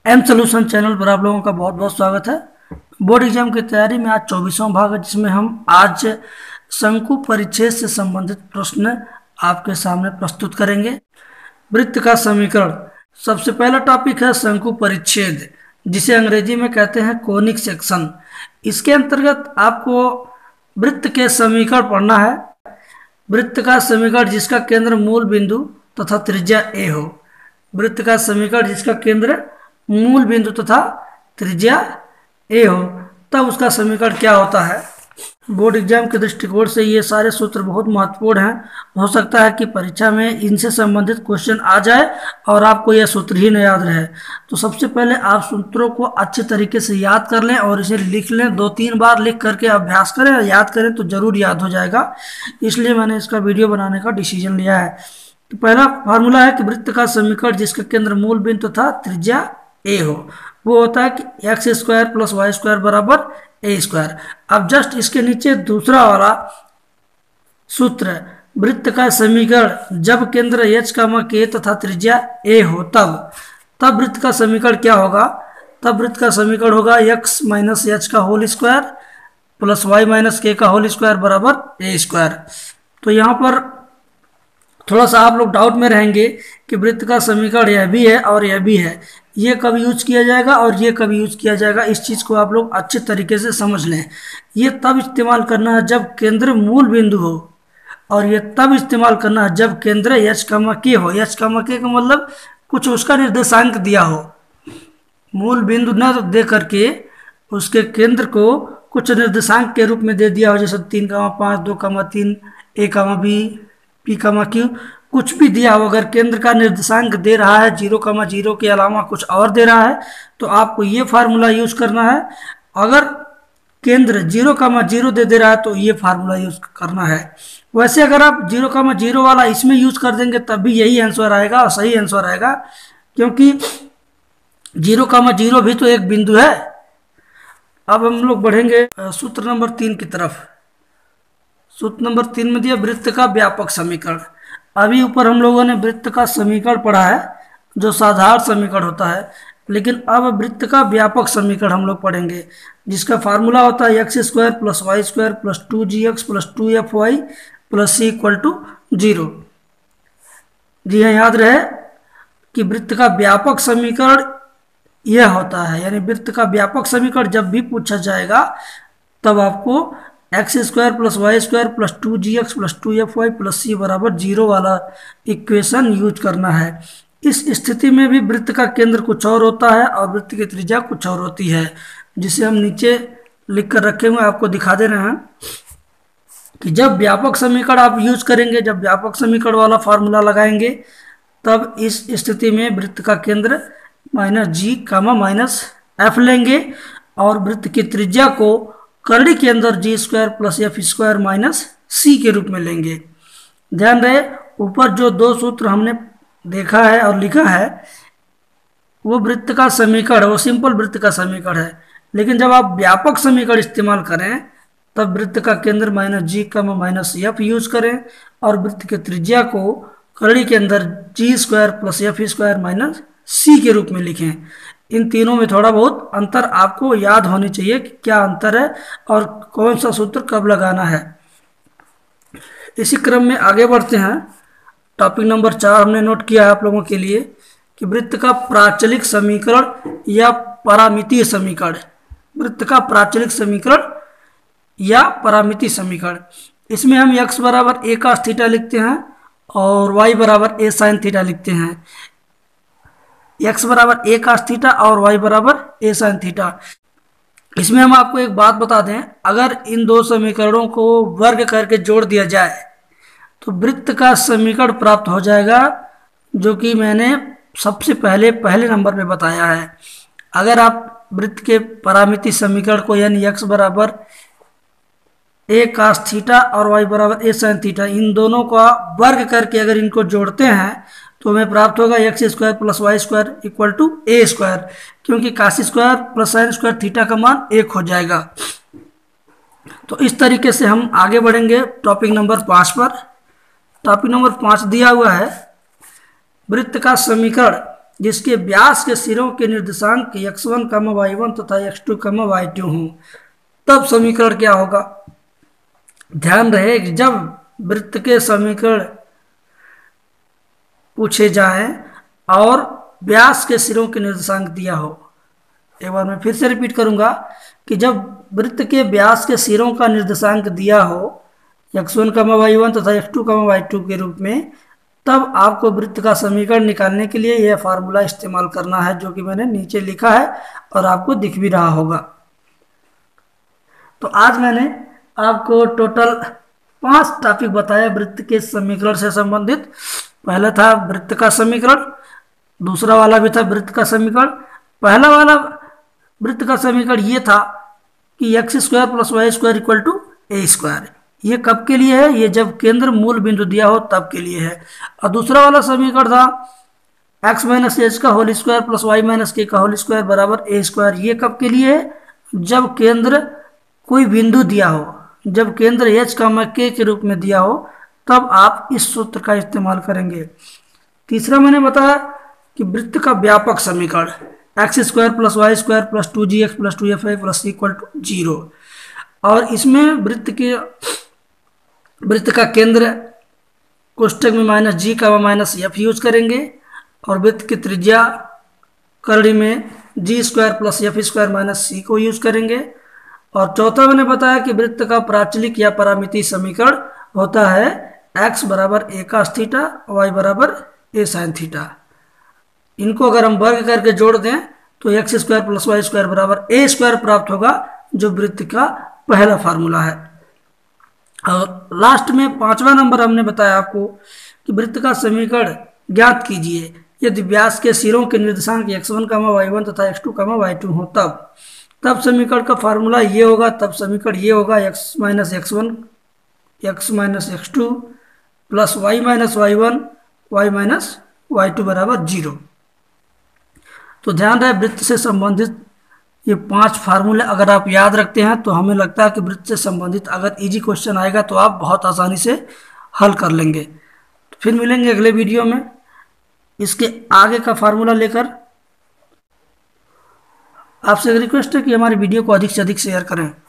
M solution channel पर आप लोगों का बहुत बहुत स्वागत है। बोर्ड एग्जाम की तैयारी में आज 24वां भाग है, जिसमें हम आज शंकु परिच्छेद से संबंधित प्रश्न आपके सामने प्रस्तुत करेंगे। वृत्त का समीकरण सबसे पहला टॉपिक है शंकु परिच्छेद, जिसे अंग्रेजी में कहते हैं कोनिक सेक्शन। इसके अंतर्गत आपको वृत्त के समीकरण पढ़ना है। वृत्त का समीकरण जिसका केंद्र मूल बिंदु तथा त्रिज्या ए हो। वृत्त का समीकरण जिसका केंद्र मूल बिंदु तथा त्रिज्या ए हो, तब उसका समीकरण क्या होता है। बोर्ड एग्जाम के दृष्टिकोण से ये सारे सूत्र बहुत महत्वपूर्ण हैं। हो सकता है कि परीक्षा में इनसे संबंधित क्वेश्चन आ जाए और आपको यह सूत्र ही न याद रहे। तो सबसे पहले आप सूत्रों को अच्छे तरीके से याद कर लें और इसे लिख लें। 2-3 बार लिख करके अभ्यास करें और याद करें तो जरूर याद हो जाएगा। इसलिए मैंने इसका वीडियो बनाने का डिसीजन लिया है। तो पहला फार्मूला है कि वृत्त का समीकरण जिसका केंद्र मूल बिंदु तथा त्रिज्या ए हो, वो होता है कि x square plus y square बराबर ए स्क्वायर। अब जस्ट इसके नीचे दूसरा वाला सूत्र, वृत्त का समीकरण जब केंद्र एच के तथा त्रिज्या ए हो, तब वृत्त का समीकरण क्या होगा। तब वृत्त का समीकरण होगा एक्स माइनस एच का whole square plus y minus k का होल स्क्वायर बराबर ए स्क्वायर। तो यहाँ पर थोड़ा सा आप लोग डाउट में रहेंगे कि वृत्त का समीकरण यह भी है और यह भी है, ये कब यूज किया जाएगा और ये कब यूज किया जाएगा। इस चीज़ को आप लोग अच्छे तरीके से समझ लें। ये तब इस्तेमाल करना है जब केंद्र मूल बिंदु हो, और ये तब इस्तेमाल करना है जब केंद्र एच के हो। एच का मतलब कुछ उसका निर्देशांक दिया हो। मूल बिंदु न दे करके उसके केंद्र को कुछ निर्देशांक के रूप में दे दिया हो, जैसे 3,5, 2,3, a, b, p, q, कुछ भी दिया हो। अगर केंद्र का निर्देशांक दे रहा है 0,0 के अलावा कुछ और दे रहा है, तो आपको ये फार्मूला यूज करना है। अगर केंद्र 0,0 दे रहा है तो ये फार्मूला यूज करना है। वैसे अगर आप 0,0 वाला इसमें यूज कर देंगे तब भी यही आंसर आएगा और सही आंसर आएगा, क्योंकि 0,0 भी तो एक बिंदु है। अब हम लोग बढ़ेंगे सूत्र नंबर 3 की तरफ। सूत्र नंबर 3 में दिया वृत्त का व्यापक समीकरण। अभी ऊपर हम लोगों ने वृत्त का समीकरण पढ़ा है, जो साधारण समीकरण होता है, लेकिन अब वृत्त का व्यापक समीकरण हम लोग पढ़ेंगे, जिसका फार्मूला होता है x square plus y square plus 2gx plus 2fy plus c equal to 0। जी हाँ, याद रहे कि वृत्त का व्यापक समीकरण यह होता है, यानी वृत्त का व्यापक समीकरण जब भी पूछा जाएगा तब आपको x square plus y square plus 2gx plus 2fy plus c बराबर 0 वाला इक्वेशन यूज करना है। इस स्थिति में भी वृत्त का केंद्र कुछ और होता है और वृत्त की त्रिज्या कुछ और होती है, जिसे हम नीचे लिख कर रखे हुए आपको दिखा दे रहे हैं कि जब व्यापक समीकरण आप यूज करेंगे, जब व्यापक समीकरण वाला फार्मूला लगाएंगे, तब इस स्थिति में वृत्त का केंद्र -g, -f लेंगे और वृत्त की त्रिज्या को करड़ी के अंदर g square plus f square minus c के रूप में लेंगे। ध्यान रहे, ऊपर जो दो सूत्र हमने देखा है और लिखा है वो वृत्त का समीकरण, वो सिंपल वृत्त का समीकरण है, लेकिन जब आप व्यापक समीकरण इस्तेमाल करें तब वृत्त का केंद्र -g, -f यूज करें और वृत्त की त्रिज्या को करड़ी के अंदर g square plus f square minus c के रूप में लिखें। इन तीनों में थोड़ा बहुत अंतर आपको याद होनी चाहिए कि क्या अंतर है और कौन सा सूत्र कब लगाना है। इसी क्रम में आगे बढ़ते हैं। टॉपिक नंबर 4 हमने नोट किया है आप लोगों के लिए कि वृत्त का प्राचलिक समीकरण या परामितीय समीकरण। वृत्त का प्राचलिक समीकरण या परामितीय समीकरण, इसमें हम x बराबर a cos थीटा लिखते हैं और y बराबर a sin थीटा लिखते हैं। x बराबर a cos थीटा और y बराबर a sin थीटा। इसमें हम आपको एक बात बता दें, अगर इन दो समीकरणों को वर्ग करके जोड़ दिया जाए तो वृत्त का समीकरण प्राप्त हो जाएगा, जो कि मैंने सबसे पहले नंबर पे बताया है। अगर आप वृत्त के परामितीय समीकरण को, यानी x बराबर a cos थीटा और y बराबर a sin थीटा, इन दोनों का वर्ग करके अगर इनको जोड़ते हैं तो हमें प्राप्त होगा x square plus y square equal to a square, क्योंकि cos square plus sine square theta का मान 1 हो जाएगा। तो इस तरीके से हम आगे बढ़ेंगे टॉपिक नंबर 5 पर। टॉपिक नंबर 5 दिया हुआ है वृत्त का समीकरण जिसके व्यास के सिरों के निर्देशांक x1, y1 तथा x2, y2 हों, तब समीकरण क्या होगा। ध्यान रहे कि जब वृत्त के समीकरण पूछे जाएं और व्यास के सिरों के निर्देशांक दिया हो, एक बार मैं फिर से रिपीट करूंगा कि जब वृत्त के व्यास के सिरों का निर्देशांक दिया हो x1, y1 तथा x2, y2 के रूप में, तब आपको वृत्त का समीकरण निकालने के लिए यह फार्मूला इस्तेमाल करना है, जो कि मैंने नीचे लिखा है और आपको दिख भी रहा होगा। तो आज मैंने आपको टोटल 5 टॉपिक बताया वृत्त के समीकरण से संबंधित। पहला था वृत्त का समीकरण, दूसरा वाला भी था वृत्त का समीकरण। पहला वाला वृत्त का समीकरण ये था कि x² + y² = a²। ये कब के लिए है, ये जब केंद्र मूल बिंदु दिया हो तब के लिए है। और दूसरा वाला समीकरण था x - h² + y - k² = a²। ये कब के लिए है, जब केंद्र कोई बिंदु दिया हो, जब केंद्र h, k के रूप में दिया हो, तब आप इस सूत्र का इस्तेमाल करेंगे। तीसरा मैंने बताया कि वृत्त का व्यापक समीकरण x² + y² + 2gx + 2fy = 0। और इसमें वृत्त का केंद्र कोष्टक में -g, -f यूज करेंगे और वृत्त की त्रिज्या करड़ी में g² + f² - c को यूज करेंगे। और चौथा मैंने बताया कि वृत्त का प्राचलिक या पारामितीय समीकरण होता है x = a cos θ, y = a sin θ। इनको अगर हम वर्ग करके जोड़ दें तो x² + y² = a² प्राप्त होगा, जो वृत्त का पहला फार्मूला है। और लास्ट में 5वां नंबर हमने बताया आपको कि वृत्त का समीकरण ज्ञात कीजिए यदि व्यास के सिरों के निर्देशांक x1, y1 तथा x2, y2 हो, तब समीकरण का फार्मूला ये होगा। तब समीकरण ये होगा x - x1 x - x2 + y - y1 y - y2 = 0। तो ध्यान रहे वृत्त से संबंधित ये 5 फार्मूले अगर आप याद रखते हैं तो हमें लगता है कि वृत्त से संबंधित अगर इजी क्वेश्चन आएगा तो आप बहुत आसानी से हल कर लेंगे। तो फिर मिलेंगे अगले वीडियो में इसके आगे का फार्मूला लेकर। आपसे रिक्वेस्ट है कि हमारी वीडियो को अधिक से अधिक शेयर करें।